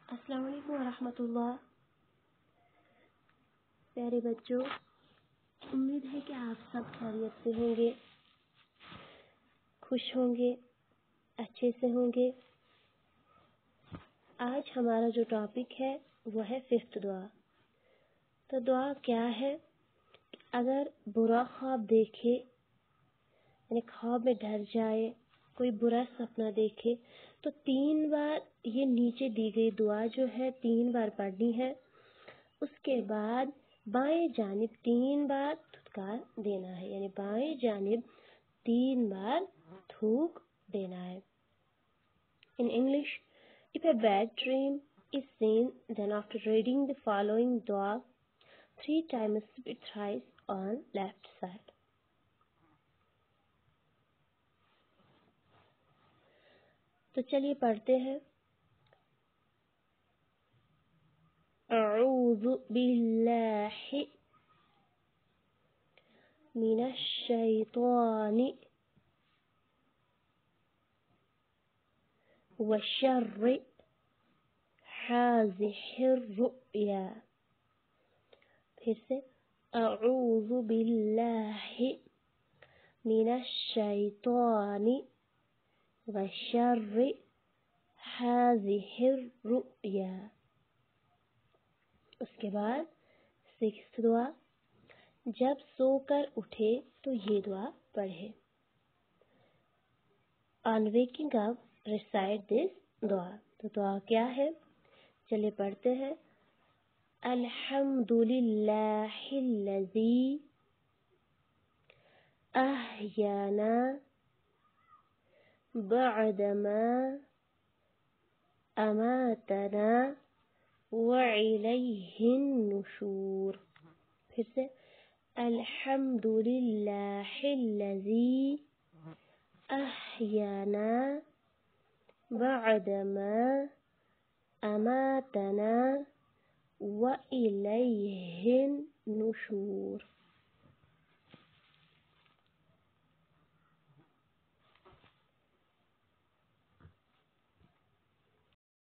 السلام علیکم ورحمۃ اللہ۔ پیارے بچوں، امید ہے کہ آپ سب خیریت سے ہوں گے، خوش ہوں گے، اچھے سے ہوں گے۔ آج ہمارا جو ٹاپک ہے وہ ہے 5th دعا۔ تو دعا کیا ہے؟ اگر برا خواب دیکھے، یعنی خواب میں ڈر جائے، کوئی برا سپنا دیکھے تو 3 بار یہ نیچے دی گئی دعا جو ہے 3 بار پڑھنی ہے۔ اس کے بعد بائیں جانب 3 بار تھوکار دینا ہے، یعنی بائیں جانب 3 بار تھوک دینا ہے۔ In English, if a bad dream is seen, then after reading the following dua 3 times repeat thrice on left side. تو چلیے پڑھتے ہیں۔ اعوذ باللہ من الشیطان وشر حازح الرؤیا۔ پھر سے اعوذ باللہ من الشیطان وشر حازح الرؤیا۔ اس کے بعد 6th دعا، جب سو کر اٹھے تو یہ دعا پڑھے۔ On waking up, recite this دعا۔ تو دعا کیا ہے؟ چلے پڑھتے ہیں۔ الحمدللہ الذی احیانا بعدما اماتنا وإلیہ النشور۔ پھر سے الحمدللہ الذی احیانا بعدما اماتنا وإلیہ النشور۔